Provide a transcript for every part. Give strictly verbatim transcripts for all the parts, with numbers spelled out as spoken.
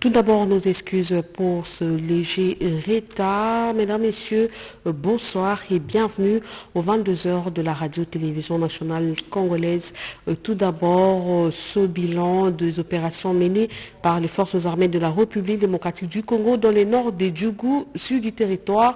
Tout d'abord, nos excuses pour ce léger retard. Mesdames, Messieurs, bonsoir et bienvenue aux vingt-deux heures de la radio-télévision nationale congolaise. Tout d'abord, ce bilan des opérations menées par les forces armées de la République démocratique du Congo dans les nords des Djougou, sud du territoire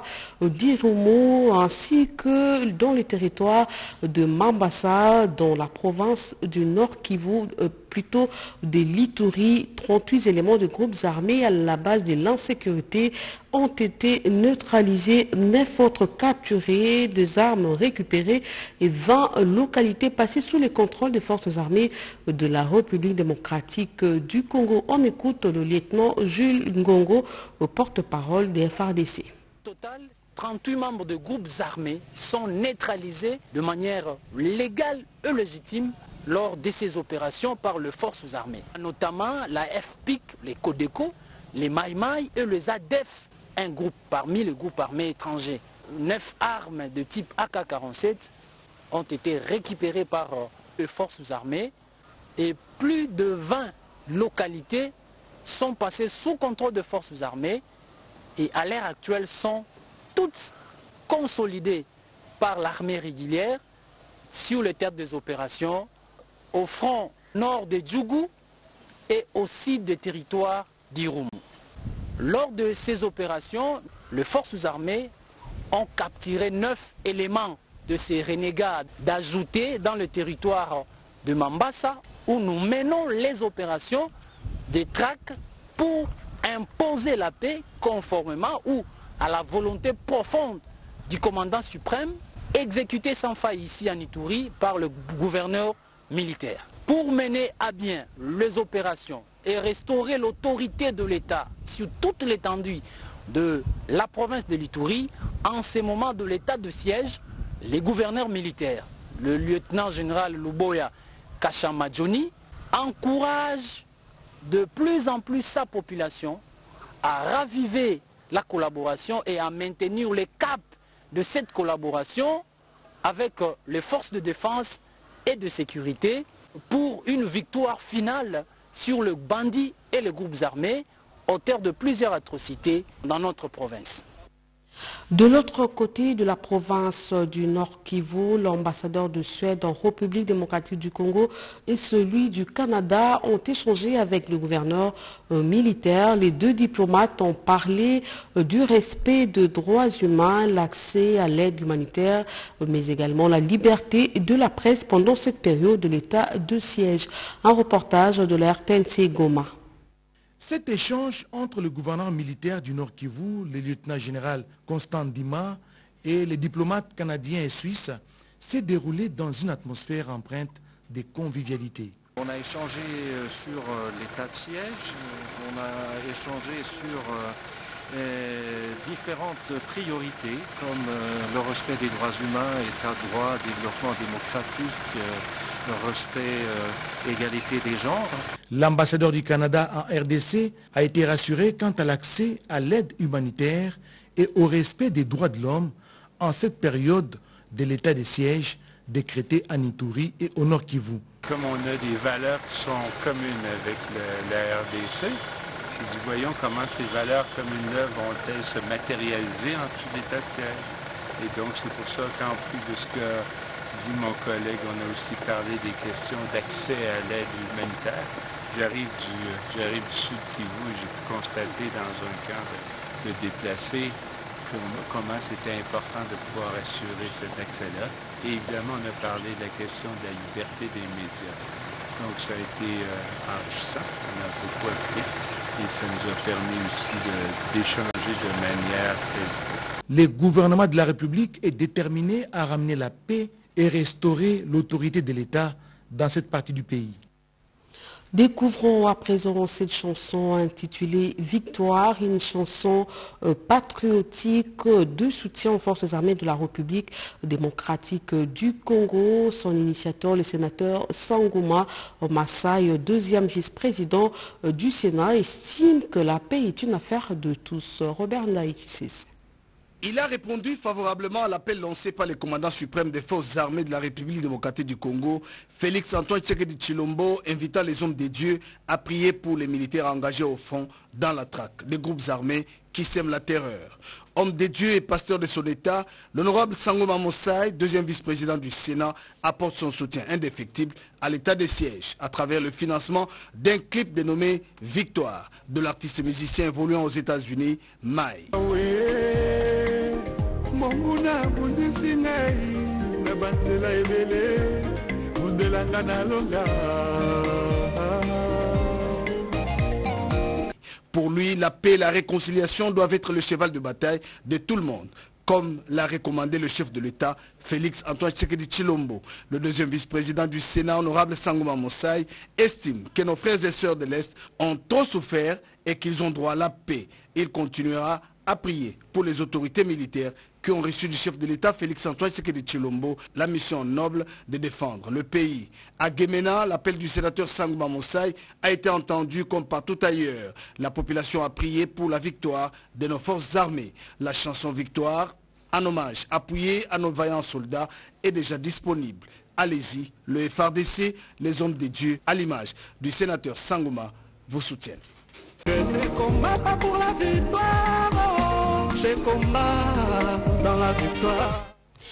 d'Irumu, ainsi que dans le territoire de Mambasa, dans la province du Nord Kivu, plutôt des Lituri. trente-huit éléments de groupes armés à la base de l'insécurité ont été neutralisés, neuf autres capturés, des armes récupérées et vingt localités passées sous le contrôle des forces armées de la République démocratique du Congo. On écoute le lieutenant Jules Ngongo, porte-parole des F A R D C. Total, trente-huit membres de groupes armés sont neutralisés de manière légale et légitime lors de ces opérations par les forces armées, notamment la F P I C, les Codeco, les Maï Maï et les A D F, un groupe parmi les groupes armés étrangers. Neuf armes de type A K quarante-sept ont été récupérées par les forces armées et plus de vingt localités sont passées sous contrôle des forces armées et à l'heure actuelle sont toutes consolidées par l'armée régulière sur le théâtre des opérations au front nord de Djougou et aussi des territoires d'Irumu. Lors de ces opérations, les forces armées ont capturé neuf éléments de ces renégats d'ajouter dans le territoire de Mambasa où nous menons les opérations de traque pour imposer la paix conformément ou à la volonté profonde du commandant suprême exécuté sans faille ici en Ituri par le gouverneur militaire. Pour mener à bien les opérations et restaurer l'autorité de l'État sur toute l'étendue de la province de l'Ituri, en ces moments de l'état de siège, les gouverneurs militaires, le lieutenant général Luboya Kashamadjoni, encouragent de plus en plus sa population à raviver la collaboration et à maintenir le cap de cette collaboration avec les forces de défense et de sécurité pour une victoire finale sur le bandit et les groupes armés, auteur de plusieurs atrocités dans notre province. De l'autre côté de la province du Nord Kivu, l'ambassadeur de Suède en République démocratique du Congo et celui du Canada ont échangé avec le gouverneur euh, militaire. Les deux diplomates ont parlé euh, du respect des droits humains, l'accès à l'aide humanitaire, euh, mais également la liberté de la presse pendant cette période de l'état de siège. Un reportage de la R T N C Goma. Cet échange entre le gouverneur militaire du Nord Kivu, le lieutenant-général Constant Ndima et les diplomates canadiens et suisses s'est déroulé dans une atmosphère empreinte de convivialité. On a échangé sur l'état de siège, on a échangé sur euh, différentes priorités comme euh, le respect des droits humains, état de droit, développement démocratique, euh, le respect, euh, égalité des genres. L'ambassadeur du Canada en R D C a été rassuré quant à l'accès à l'aide humanitaire et au respect des droits de l'homme en cette période de l'état de siège décrété à Ituri et au Nord Kivu. Comme on a des valeurs qui sont communes avec le, la R D C, je dis, voyons comment ces valeurs communes-là vont-elles se matérialiser en dessous de l'état de siège. Et donc c'est pour ça qu'en plus de ce que dit mon collègue, on a aussi parlé des questions d'accès à l'aide humanitaire. J'arrive du, j'arrive du sud Kivu et j'ai pu constater dans un camp de, de déplacés comment c'était important de pouvoir assurer cet accès-là. Et évidemment, on a parlé de la question de la liberté des médias. Donc ça a été euh, enrichissant, on a beaucoup appris et ça nous a permis aussi d'échanger de, de manière très efficace. Le gouvernement de la République est déterminé à ramener la paix et restaurer l'autorité de l'État dans cette partie du pays. Découvrons à présent cette chanson intitulée Victoire, une chanson euh, patriotique de soutien aux forces armées de la République démocratique du Congo. Son initiateur, le sénateur Sangoma Massaï, deuxième vice-président euh, du Sénat, estime que la paix est une affaire de tous. Robert Ndaïtissis. Il a répondu favorablement à l'appel lancé par le commandant suprême des forces armées de la République démocratique du Congo, Félix Antoine Tshisekedi Tshilombo, invitant les hommes de Dieu à prier pour les militaires engagés au front dans la traque des groupes armés qui sèment la terreur. Homme de Dieu et pasteur de son État, l'honorable Sangoma Mosai, deuxième vice-président du Sénat, apporte son soutien indéfectible à l'état de siège à travers le financement d'un clip dénommé Victoire de l'artiste musicien évoluant aux États-Unis, Mai. Pour lui, la paix et la réconciliation doivent être le cheval de bataille de tout le monde, comme l'a recommandé le chef de l'État, Félix Antoine Tshisekedi Tshilombo. Le deuxième vice-président du Sénat, honorable Sangoma Mosai, estime que nos frères et sœurs de l'Est ont trop souffert et qu'ils ont droit à la paix. Il continuera à prier pour les autorités militaires qui ont reçu du chef de l'État, Félix Antoine Tshisekedi Tshilombo, la mission noble de défendre le pays. À Guémena, l'appel du sénateur Sangoma Mosai a été entendu comme partout ailleurs. La population a prié pour la victoire de nos forces armées. La chanson Victoire, en hommage appuyé à nos vaillants soldats, est déjà disponible. Allez-y, le F R D C, les hommes de Dieu, à l'image du sénateur Sangoma, vous soutiennent. Je ne combats pas pour la victoire, je combats dans la victoire.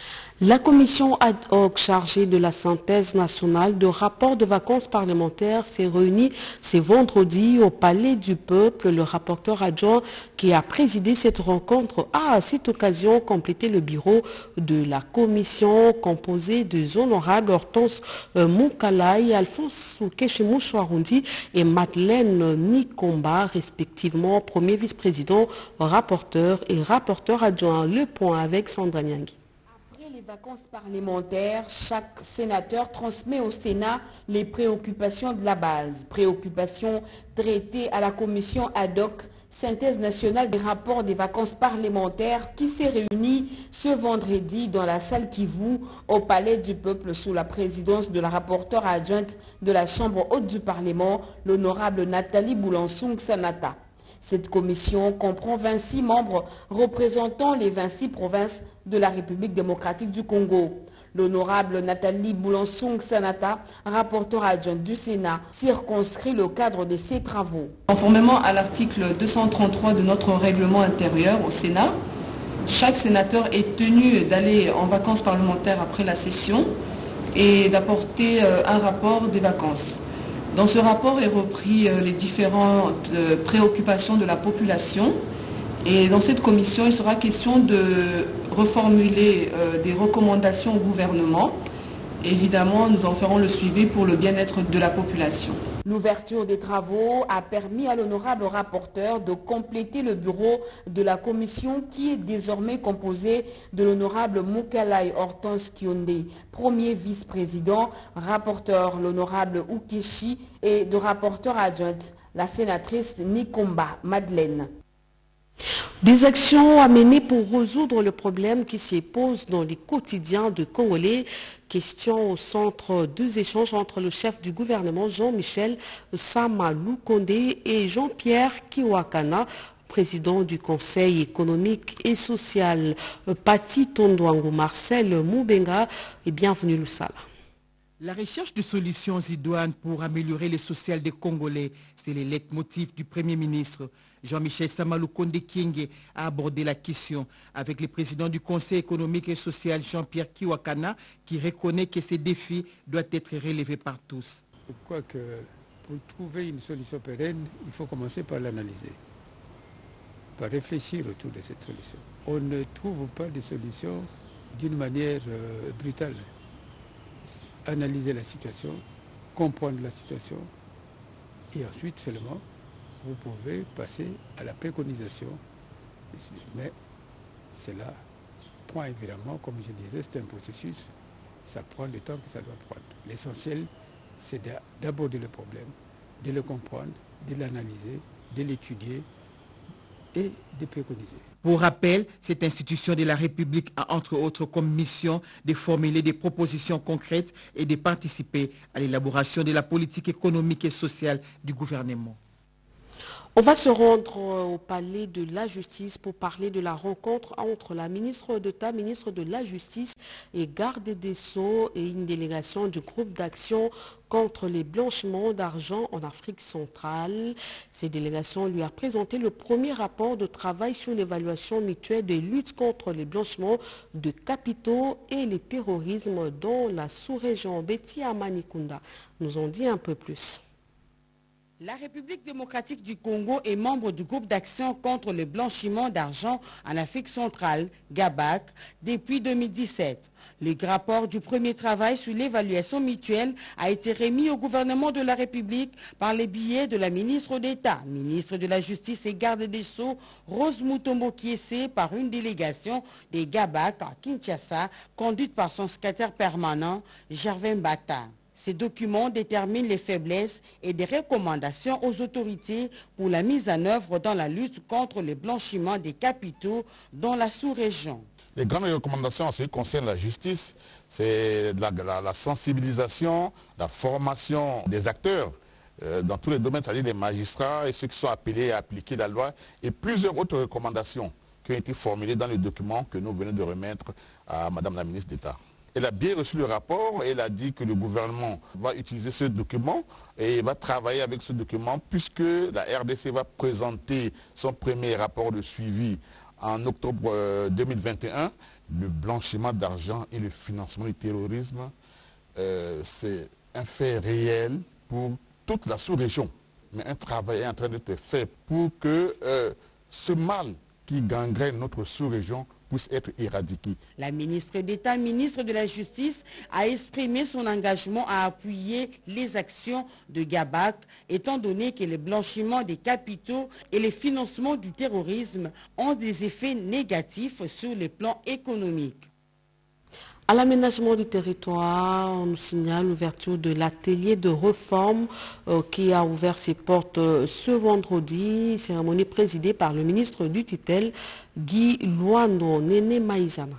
La commission ad hoc chargée de la synthèse nationale de rapport de vacances parlementaires s'est réunie ce vendredi au Palais du Peuple. Le rapporteur adjoint qui a présidé cette rencontre a à cette occasion complété le bureau de la commission composé des honorables Hortense Moukalai, Alphonse Keshemouchouarundi et Madeleine Nikomba, respectivement premier vice-président, rapporteur et rapporteur adjoint. Le point avec Sandra Nyangui. Vacances parlementaires, chaque sénateur transmet au Sénat les préoccupations de la base. Préoccupations traitées à la commission ad hoc, synthèse nationale des rapports des vacances parlementaires qui s'est réunie ce vendredi dans la salle Kivu au Palais du Peuple sous la présidence de la rapporteure adjointe de la Chambre haute du Parlement, l'honorable Nathalie Boulansung Sanata. Cette commission comprend vingt-six membres représentant les vingt-six provinces de la République démocratique du Congo. L'honorable Nathalie Boulansung Sanata, rapporteure adjointe du Sénat, circonscrit le cadre de ses travaux. Conformément à l'article deux cent trente-trois de notre règlement intérieur au Sénat, chaque sénateur est tenu d'aller en vacances parlementaires après la session et d'apporter un rapport des vacances. Dans ce rapport est repris les différentes préoccupations de la population et dans cette commission, il sera question de reformuler des recommandations au gouvernement. Évidemment, nous en ferons le suivi pour le bien-être de la population. L'ouverture des travaux a permis à l'honorable rapporteur de compléter le bureau de la commission qui est désormais composé de l'honorable Moukalai Hortense Kionde, premier vice-président, rapporteur l'honorable Ukeshi et de rapporteur adjointe la sénatrice Nikomba Madeleine. Des actions à mener pour résoudre le problème qui se pose dans les quotidiens de Congolais. Question au centre deux échanges entre le chef du gouvernement Jean-Michel Sama Lukonde et Jean-Pierre Kiwakana, président du Conseil économique et social. Pati Tondouango Marcel Moubenga et bienvenue Lusala. La recherche de solutions idoines pour améliorer le social des Congolais, c'est le leitmotiv du Premier ministre. Jean-Michel Sama Lukonde Kienge a abordé la question avec le président du Conseil économique et social Jean-Pierre Kiwakana qui reconnaît que ces défis doivent être relevés par tous. Je crois que pour trouver une solution pérenne, il faut commencer par l'analyser, par réfléchir autour de cette solution. On ne trouve pas de solution d'une manière euh, brutale. Analyser la situation, comprendre la situation et ensuite seulement vous pouvez passer à la préconisation. Mais cela prend évidemment, comme je disais, c'est un processus, ça prend le temps que ça doit prendre. L'essentiel, c'est d'aborder le problème, de le comprendre, de l'analyser, de l'étudier et de préconiser. Pour rappel, cette institution de la République a entre autres comme mission de formuler des propositions concrètes et de participer à l'élaboration de la politique économique et sociale du gouvernement. On va se rendre au palais de la justice pour parler de la rencontre entre la ministre d'État, ministre de la Justice et garde des Sceaux et une délégation du groupe d'action contre les blanchiments d'argent en Afrique centrale. Cette délégation lui a présenté le premier rapport de travail sur l'évaluation mutuelle des luttes contre les blanchiments de capitaux et le terrorisme dans la sous-région. Betty Amanikunda nous en dit un peu plus. La République démocratique du Congo est membre du groupe d'action contre le blanchiment d'argent en Afrique centrale, GABAC, depuis deux mille dix-sept. Le rapport du premier travail sur l'évaluation mutuelle a été remis au gouvernement de la République par les billets de la ministre d'État, ministre de la Justice et garde des Sceaux, Rose Mutombo Kiese, par une délégation des GABAC à Kinshasa, conduite par son secrétaire permanent, Gervais Mbata. Ces documents déterminent les faiblesses et des recommandations aux autorités pour la mise en œuvre dans la lutte contre le blanchiment des capitaux dans la sous-région. Les grandes recommandations en ce qui concerne la justice, c'est la, la, la sensibilisation, la formation des acteurs euh, dans tous les domaines, c'est-à-dire les magistrats et ceux qui sont appelés à appliquer la loi, et plusieurs autres recommandations qui ont été formulées dans le document que nous venons de remettre à Madame la ministre d'État. Elle a bien reçu le rapport et elle a dit que le gouvernement va utiliser ce document et va travailler avec ce document puisque la R D C va présenter son premier rapport de suivi en octobre deux mille vingt et un. Le blanchiment d'argent et le financement du terrorisme, euh, c'est un fait réel pour toute la sous-région. Mais un travail est en train d'être fait pour que euh, ce mal qui gangrène notre sous-région puisse être éradiqué. La ministre d'État, ministre de la Justice, a exprimé son engagement à appuyer les actions de GABAC, étant donné que le blanchiment des capitaux et le financement du terrorisme ont des effets négatifs sur le plan économique. À l'aménagement du territoire, on nous signale l'ouverture de l'atelier de réforme euh, qui a ouvert ses portes euh, ce vendredi, cérémonie présidée par le ministre du tutelle, Guy Luando Nene Maïzana.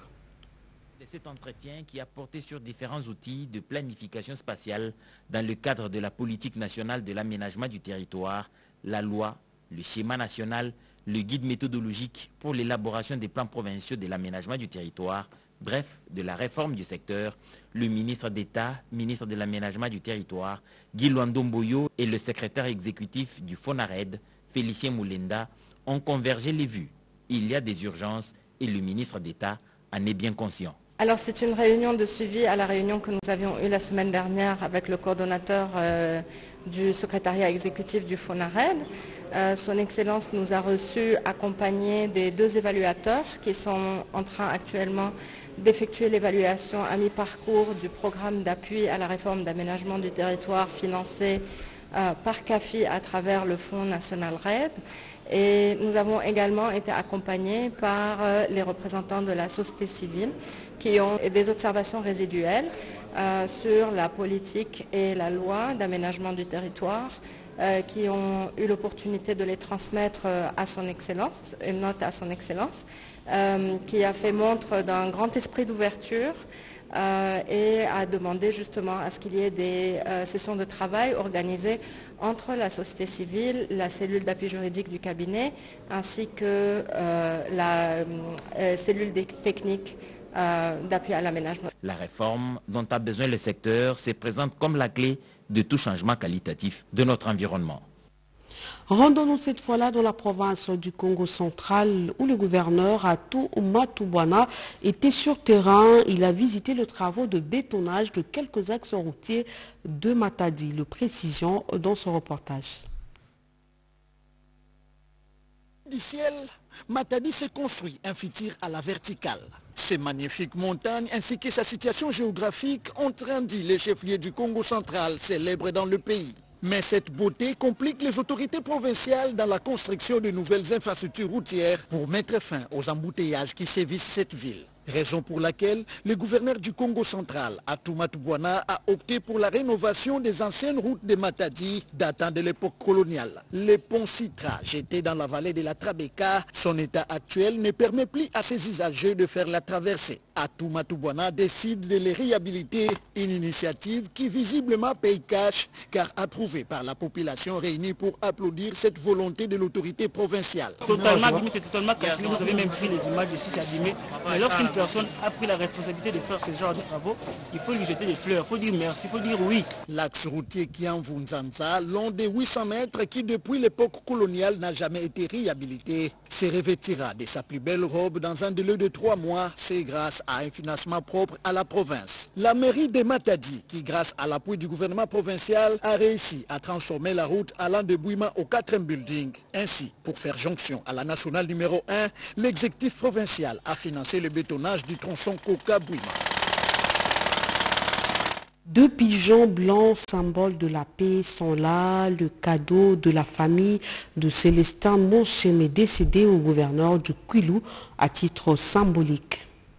Cet entretien qui a porté sur différents outils de planification spatiale dans le cadre de la politique nationale de l'aménagement du territoire, la loi, le schéma national, le guide méthodologique pour l'élaboration des plans provinciaux de l'aménagement du territoire, bref, de la réforme du secteur, le ministre d'État, ministre de l'aménagement du territoire, Guy Luando Mboyo et le secrétaire exécutif du FONARED, Félicien Moulenda, ont convergé les vues. Il y a des urgences et le ministre d'État en est bien conscient. Alors c'est une réunion de suivi à la réunion que nous avions eue la semaine dernière avec le coordonnateur euh, du secrétariat exécutif du FONARED. Euh, son Excellence nous a reçus accompagnés des deux évaluateurs qui sont en train actuellement d'effectuer l'évaluation à mi-parcours du programme d'appui à la réforme d'aménagement du territoire financé euh, par CAFI à travers le Fonds national R E D. Et nous avons également été accompagnés par euh, les représentants de la société civile qui ont des observations résiduelles euh, sur la politique et la loi d'aménagement du territoire, euh, qui ont eu l'opportunité de les transmettre euh, à son Excellence, une note à son Excellence, euh, qui a fait montre d'un grand esprit d'ouverture euh, et a demandé justement à ce qu'il y ait des euh, sessions de travail organisées entre la société civile, la cellule d'appui juridique du cabinet, ainsi que euh, la euh, cellule technique euh, d'appui à l'aménagement. La réforme dont a besoin le secteur se présente comme la clé de tout changement qualitatif de notre environnement. Rendons-nous cette fois-là dans la province du Congo central où le gouverneur Atou Matubwana était sur terrain. Il a visité les travaux de bétonnage de quelques axes routiers de Matadi. Le précision dans ce reportage. Du ciel, Matadi s'est construit un fitir à la verticale. Ces magnifiques montagnes ainsi que sa situation géographique ont rendu les chefs-lieux du Congo central célèbres dans le pays. Mais cette beauté complique les autorités provinciales dans la construction de nouvelles infrastructures routières pour mettre fin aux embouteillages qui sévissent cette ville. Raison pour laquelle le gouverneur du Congo central, Atumatu Bwana, a opté pour la rénovation des anciennes routes de Matadi datant de l'époque coloniale. Le pont Citra, jeté dans la vallée de la Trabeka, son état actuel ne permet plus à ses usagers de faire la traversée. Atumatu Bwana décide de les réhabiliter, une initiative qui visiblement paye cash car approuvée par la population réunie pour applaudir cette volonté de l'autorité provinciale. Totalement abîmé, c'est totalement cassé. Vous avez même pris les images ici, c'est abîmé. Mais lorsqu'une personne a pris la responsabilité de faire ce genre de travaux, il faut lui jeter des fleurs, il faut dire merci, il faut dire oui. L'axe routier Kiamvunzanza, long de huit cents mètres qui depuis l'époque coloniale n'a jamais été réhabilité, se revêtira de sa plus belle robe dans un délai de trois mois. C'est grâce à un financement propre à la province. La mairie de Matadi, qui grâce à l'appui du gouvernement provincial, a réussi à transformer la route allant de Bouima au quatrième building. Ainsi, pour faire jonction à la nationale numéro un, l'exécutif provincial a financé le bétonnage du tronçon Koka-Bouima. Deux pigeons blancs, symbole de la paix, sont là, le cadeau de la famille de Célestin Monchemé, décédé au gouverneur du Kwilu à titre symbolique.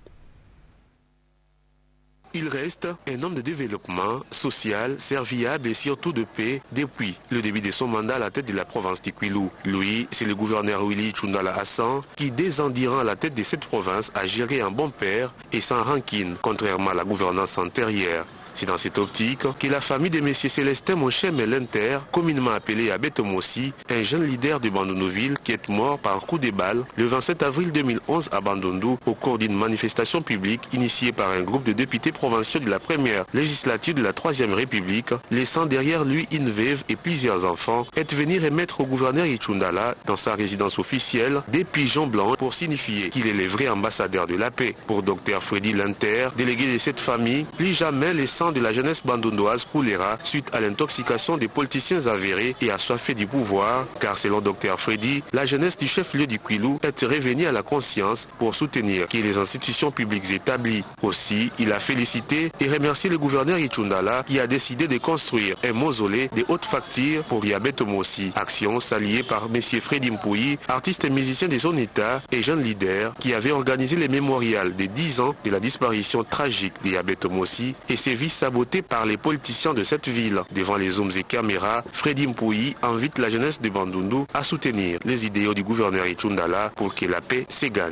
Il reste un homme de développement social, serviable et surtout de paix depuis le début de son mandat à la tête de la province du Kwilu. Lui, c'est le gouverneur Willy Tshundala Hassan qui, dès ans durant à la tête de cette province, a géré un bon père et sans rancune, contrairement à la gouvernance antérieure. C'est dans cette optique que la famille de M. Célestin Monchemé Lenter, communément appelé Abet Mossi, un jeune leader de Bandundu-Ville qui est mort par coup de balle le vingt-sept avril deux mille onze à Bandundu au cours d'une manifestation publique initiée par un groupe de députés provinciaux de la première législature de la troisième République, laissant derrière lui une veuve et plusieurs enfants, est venu remettre au gouverneur Tshundala dans sa résidence officielle des pigeons blancs pour signifier qu'il est le vrai ambassadeur de la paix. Pour Dr Freddy Lenter, délégué de cette famille, plus jamais les sangs de la jeunesse bandundoise coulera suite à l'intoxication des politiciens avérés et assoiffés du pouvoir, car selon Dr Freddy, la jeunesse du chef-lieu du Kwilu est revenue à la conscience pour soutenir que les institutions publiques établies. Aussi, il a félicité et remercié le gouverneur Tshundala qui a décidé de construire un mausolée de haute facture pour Yabet Mossi. Action saluée par M. Freddy Mpouyi, artiste et musicien de son état et jeune leader qui avait organisé le mémorial des dix ans de la disparition tragique de Yabet Mossi et ses vies saboté par les politiciens de cette ville. Devant les zooms et caméras, Freddy Mpouyi invite la jeunesse de Bandundu à soutenir les idéaux du gouverneur Tshundala pour que la paix se gagne.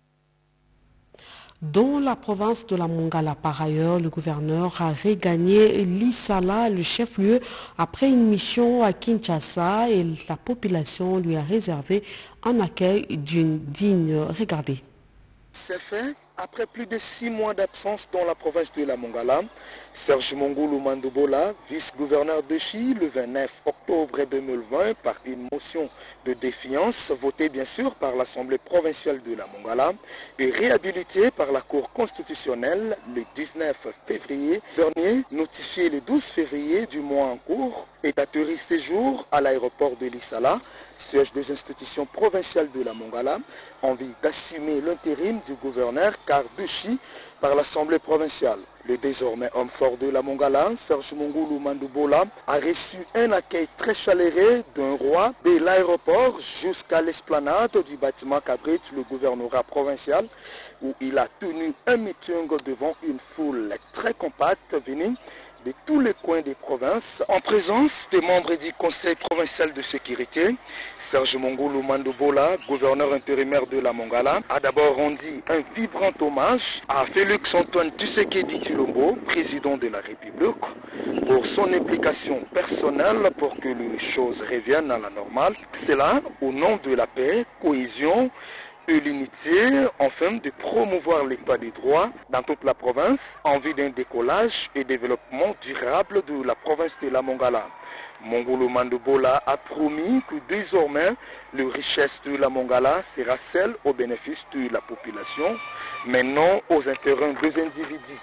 Dans la province de la Mongala, par ailleurs, le gouverneur a regagné l'Issala, le chef-lieu, après une mission à Kinshasa et la population lui a réservé un accueil d'une digne. Regardez. C'est fait. Après plus de six mois d'absence dans la province de la Mongala, Serge Mongulu Mandobola, vice-gouverneur de Chi, le vingt-neuf octobre deux mille vingt, par une motion de défiance votée bien sûr par l'Assemblée provinciale de la Mongala et réhabilitée par la Cour constitutionnelle le dix-neuf février dernier, notifié le douze février du mois en cours, et atterri séjour à l'aéroport de l'Issala, siège des institutions provinciales de la Mongala, en vue d'assumer l'intérim du gouverneur Karduchi par l'Assemblée provinciale. Le désormais homme fort de la Mongala, Serge Mongulu Mandobola, a reçu un accueil très chaleureux d'un roi de l'aéroport jusqu'à l'esplanade du bâtiment qu'abrite le gouvernorat provincial, où il a tenu un meeting devant une foule très compacte venue de tous les coins des provinces, en présence des membres du Conseil provincial de sécurité. Serge Mongulu Mandobola, gouverneur intérimaire de la Mongala, a d'abord rendu un vibrant hommage à Félix Antoine Tshisekedi Tshilombo, président de la République, pour son implication personnelle pour que les choses reviennent à la normale. C'est là, au nom de la paix, cohésion et l'unité, enfin de promouvoir l'état des droits dans toute la province en vue d'un décollage et développement durable de la province de la Mongala. Mongulu Mandobola a promis que désormais, la richesse de la Mongala sera celle au bénéfice de la population, mais non aux intérêts des individus.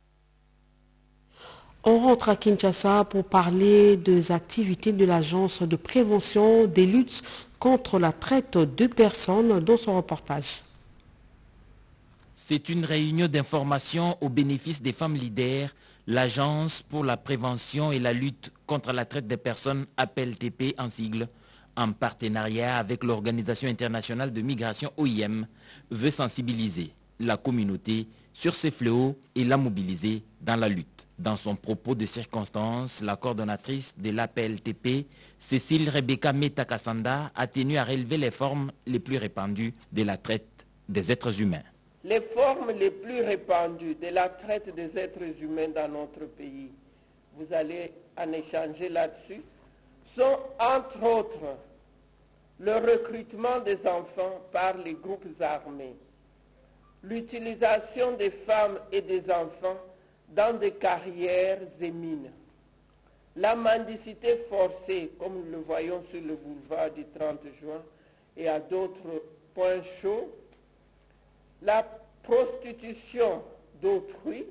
On rentre à Kinshasa pour parler des activités de l'Agence de prévention des luttes contre la traite de personnes dans son reportage. C'est une réunion d'information au bénéfice des femmes leaders. L'Agence pour la prévention et la lutte contre la traite des personnes, A P L T P en sigle, en partenariat avec l'Organisation internationale de migration O I M, veut sensibiliser la communauté sur ces fléaux et la mobiliser dans la lutte. Dans son propos de circonstance, la coordonnatrice de l'A P L T P, Cécile Rebecca Meta-Kassanda, a tenu à relever les formes les plus répandues de la traite des êtres humains. Les formes les plus répandues de la traite des êtres humains dans notre pays, vous allez en échanger là-dessus, sont entre autres le recrutement des enfants par les groupes armés, l'utilisation des femmes et des enfants dans des carrières et mines, la mendicité forcée, comme nous le voyons sur le boulevard du trente juin et à d'autres points chauds, la prostitution d'autrui,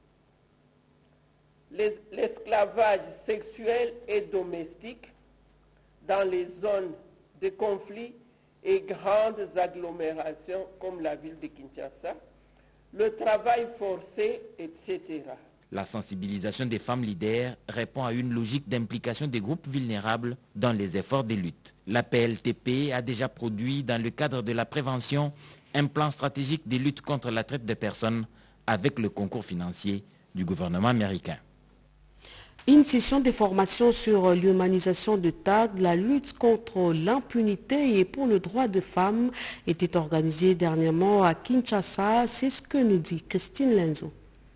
l'esclavage sexuel et domestique dans les zones de conflit et grandes agglomérations comme la ville de Kinshasa, le travail forcé, et cetera. La sensibilisation des femmes leaders répond à une logique d'implication des groupes vulnérables dans les efforts de lutte. La P L T P a déjà produit, dans le cadre de la prévention, un plan stratégique de lutte contre la traite des personnes avec le concours financier du gouvernement américain. Une session de formation sur l'humanisation de T A D, la lutte contre l'impunité et pour le droit des femmes était organisée dernièrement à Kinshasa. C'est ce que nous dit Christine Lenzo.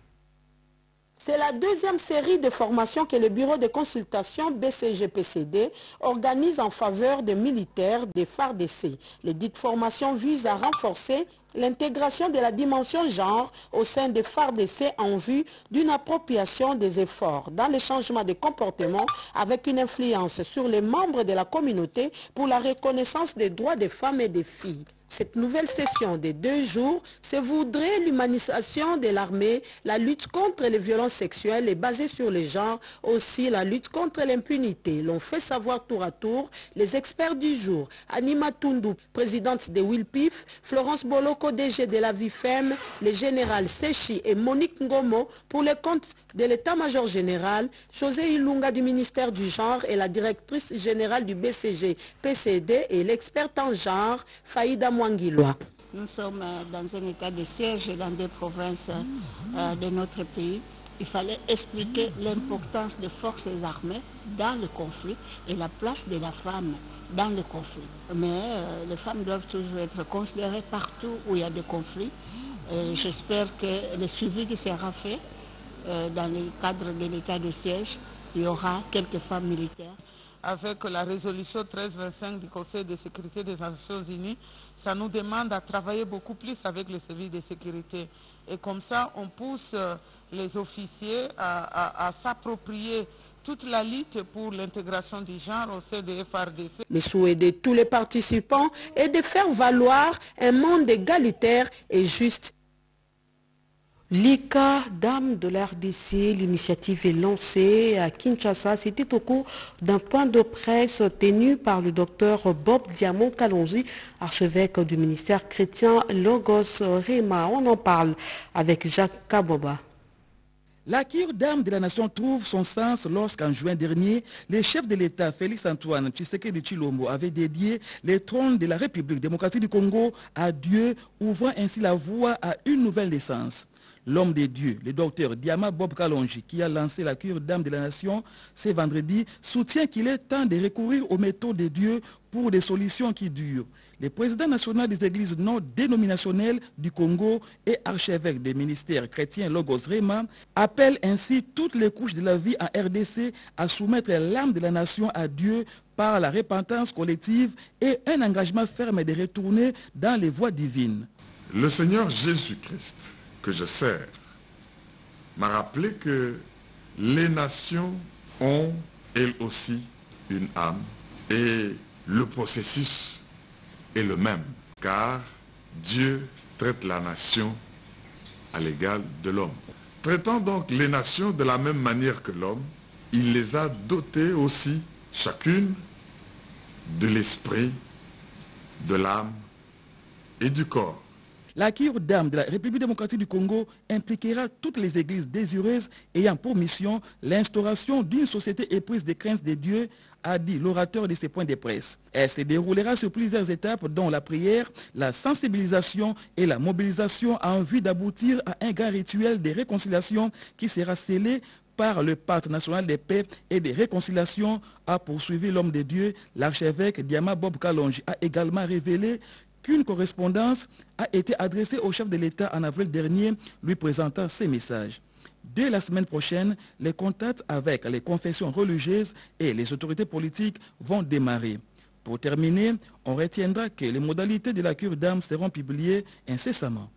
C'est la deuxième série de formations que le bureau de consultation B C G P C D organise en faveur des militaires des F A R D C. Les dites formations visent à renforcer l'intégration de la dimension genre au sein des F A R D C en vue d'une appropriation des efforts dans le changement de comportement avec une influence sur les membres de la communauté pour la reconnaissance des droits des femmes et des filles. Cette nouvelle session de deux jours se voudrait l'humanisation de l'armée, la lutte contre les violences sexuelles et basée sur les genres, aussi la lutte contre l'impunité. L'ont fait savoir tour à tour les experts du jour. Anima Tundu, présidente de Wilpif, Florence Boloko, D G de la V I F E M, les générales Sechi et Monique Ngomo pour le compte de l'état-major général, José Ilunga du ministère du genre et la directrice générale du B C G P C D et l'experte en genre, Faïda Mwangiloa. Nous sommes dans un état de siège dans des provinces euh, de notre pays. Il fallait expliquer l'importance des forces armées dans le conflit et la place de la femme dans le conflit. Mais euh, les femmes doivent toujours être considérées partout où il y a des conflits. J'espère que le suivi qui sera fait euh, dans le cadre de l'état de siège, il y aura quelques femmes militaires. Avec la résolution treize vingt-cinq du Conseil de sécurité des Nations Unies, ça nous demande à travailler beaucoup plus avec les services de sécurité. Et comme ça, on pousse les officiers à, à, à s'approprier toute la lutte pour l'intégration du genre au sein des F A R D C. Le souhait de tous les participants est de faire valoir un monde égalitaire et juste. L'I C A, dame de l'R D C, l'initiative est lancée à Kinshasa. C'était au cours d'un point de presse tenu par le docteur Bob Diamond Kalonji, archevêque du ministère chrétien Logos Rema. On en parle avec Jacques Kaboba. La cure d'âme de la nation trouve son sens lorsqu'en juin dernier, le chef de l'État, Félix Antoine Tshisekedi Tshilombo, avait dédié les trônes de la République démocratique du Congo à Dieu, ouvrant ainsi la voie à une nouvelle naissance. L'homme de Dieu, le docteur Diama Bob Kalonji, qui a lancé la cure d'âme de la nation ce vendredi, soutient qu'il est temps de recourir aux méthodes de Dieu pour des solutions qui durent. Le président national des églises non dénominationnelles du Congo et archevêque des ministères chrétiens Logos Rema appelle ainsi toutes les couches de la vie en R D C à soumettre l'âme de la nation à Dieu par la repentance collective et un engagement ferme de retourner dans les voies divines. Le Seigneur Jésus-Christ, que je sers, m'a rappelé que les nations ont elles aussi une âme et le processus est le même, car Dieu traite la nation à l'égal de l'homme. Traitant donc les nations de la même manière que l'homme, il les a dotées aussi, chacune, de l'esprit, de l'âme et du corps. La cure d'âme de la République démocratique du Congo impliquera toutes les églises désireuses ayant pour mission l'instauration d'une société éprise des craintes des dieux, a dit l'orateur de ces points de presse. Elle se déroulera sur plusieurs étapes dont la prière, la sensibilisation et la mobilisation en vue d'aboutir à un grand rituel de réconciliation qui sera scellé par le Pacte national de paix et de réconciliation, a poursuivi l'homme de Dieu. L'archevêque Diama Bob Kalonji a également révélé qu'une correspondance a été adressée au chef de l'État en avril dernier, lui présentant ces messages. Dès la semaine prochaine, les contacts avec les confessions religieuses et les autorités politiques vont démarrer. Pour terminer, on retiendra que les modalités de la cure d'âme seront publiées incessamment.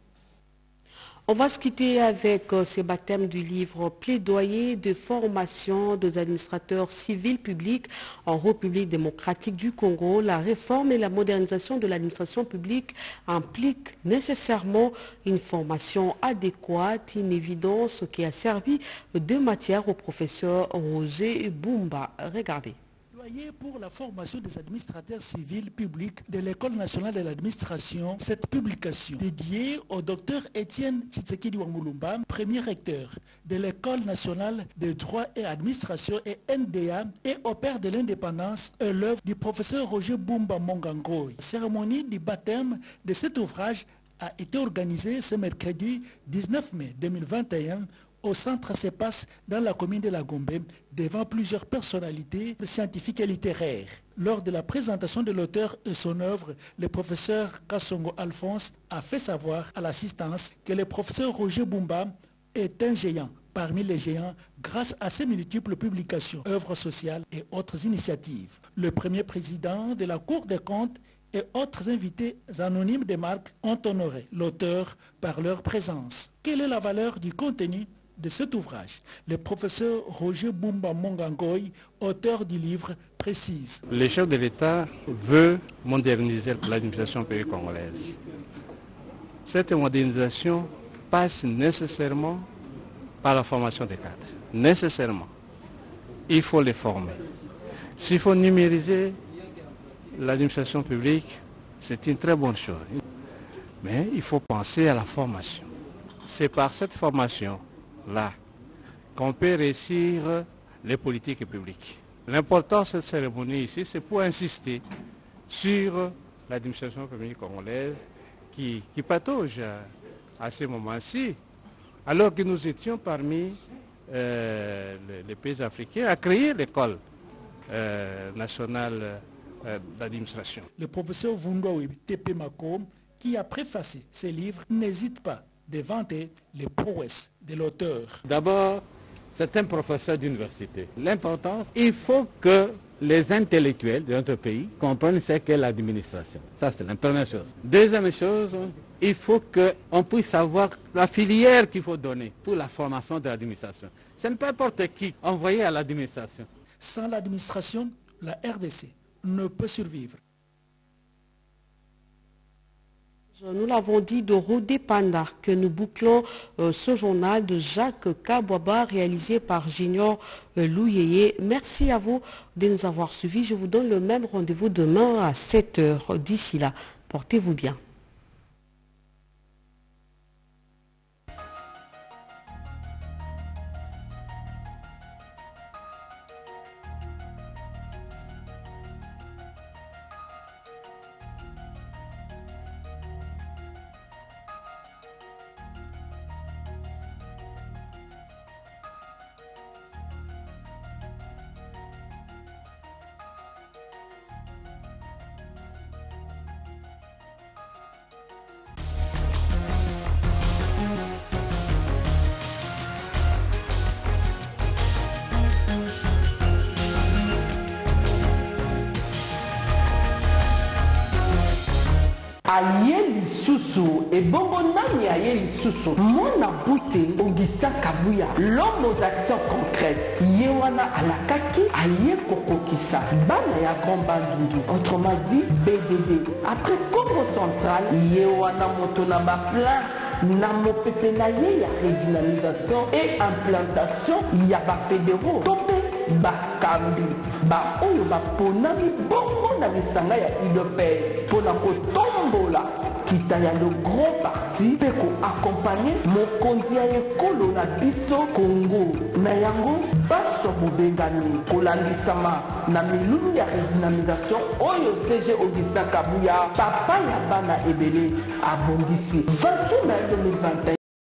On va se quitter avec euh, ce baptême du livre Plaidoyer de formation des administrateurs civils publics en République démocratique du Congo. La réforme et la modernisation de l'administration publique impliquent nécessairement une formation adéquate, une évidence qui a servi de matière au professeur Roger Bumba. Regardez. Pour la formation des administrateurs civils publics de l'École nationale de l'administration, cette publication dédiée au docteur Étienne Tshisekedi Wangulumba, premier recteur de l'École nationale de droit et administration et N D A, et au père de l'indépendance, est l'œuvre du professeur Roger Bumba Mongangoy. La cérémonie du baptême de cet ouvrage a été organisée ce mercredi dix-neuf mai deux mille vingt et un au centre CEPAS dans la commune de La Gombe, devant plusieurs personnalités scientifiques et littéraires. Lors de la présentation de l'auteur et son œuvre, le professeur Kassongo Alphonse a fait savoir à l'assistance que le professeur Roger Bumba est un géant parmi les géants grâce à ses multiples publications, œuvres sociales et autres initiatives. Le premier président de la Cour des comptes et autres invités anonymes des marques ont honoré l'auteur par leur présence. Quelle est la valeur du contenu de cet ouvrage? Le professeur Roger Bumba Mongangoy, auteur du livre, précise. Le chef de l'État veut moderniser l'administration publique congolaise. Cette modernisation passe nécessairement par la formation des cadres. Nécessairement. Il faut les former. S'il faut numériser l'administration publique, c'est une très bonne chose. Mais il faut penser à la formation. C'est par cette formation là qu'on peut réussir les politiques publiques. L'importance de cette cérémonie ici, c'est pour insister sur l'administration publique congolaise qui, qui patauge à, à ce moment-ci, alors que nous étions parmi euh, les, les pays africains à créer l'école euh, nationale euh, d'administration. Le professeur Vungawi Tepemako, qui a préfacé ce livre, n'hésite pas de vanter les prouesses de l'auteur. D'abord, c'est un professeur d'université. L'importance, il faut que les intellectuels de notre pays comprennent ce qu'est l'administration. Ça, c'est la première chose. Deuxième chose, il faut qu'on puisse savoir la filière qu'il faut donner pour la formation de l'administration. Ce n'est pas n'importe qui envoyé à l'administration. Sans l'administration, la R D C ne peut survivre. Nous l'avons dit de Rodé Panda que nous bouclons euh, ce journal de Jacques Kabouaba réalisé par Junior euh, Louyeye. Merci à vous de nous avoir suivis. Je vous donne le même rendez-vous demain à sept heures. D'ici là, portez-vous bien. aye lisusu ebongo nani aye lisusu mona bute Augustin Kabuya l'homme aux actions concrètes ye wana alakaki aye kokokisa bana ya Grand Bandundu, autrement dit B D D. Après Congo central ye wana moto na ba plan na mopepe na ye ya redynamisation et implantation ya ba fédéraux tope bakambi ba oyo baponami bongo na bisanga ya U D P S mpona kotombola kokita ya le grand parti mpe koaccompagne mokonzi ya ekolo na biso Congo na yango baso bobengani kolandisama na milulu ya redynamisation oyo C G Augustin Kabuya papa ya bana ebele abongisi vingt mai deux mille vingt et un.